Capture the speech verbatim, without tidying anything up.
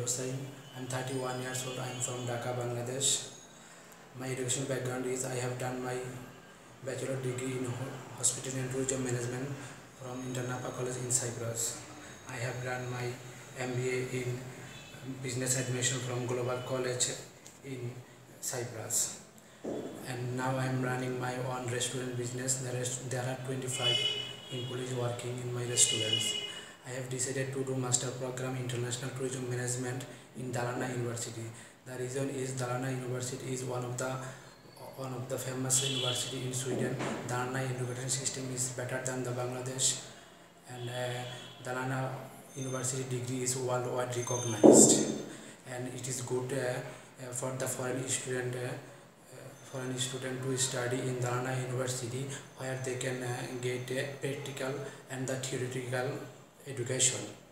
Hossain. I'm thirty-one years old. I'm from Dhaka, Bangladesh. My education background is I have done my bachelor degree in hospitality and tourism management from Internapa College in Cyprus. I have done my M B A in business administration from Global College in Cyprus. And now I am running my own restaurant business. There, is, there are twenty-five employees working in my restaurants. I have decided to do master program international tourism management in Dalarna University. The reason is Dalarna University is one of the one of the famous university in Sweden. Dalarna education system is better than the Bangladesh, and uh, Dalarna University degree is worldwide recognized, and it is good uh, uh, for the foreign student. Uh, foreign student to study in Dalarna University, where they can uh, get a practical and the theoretical education.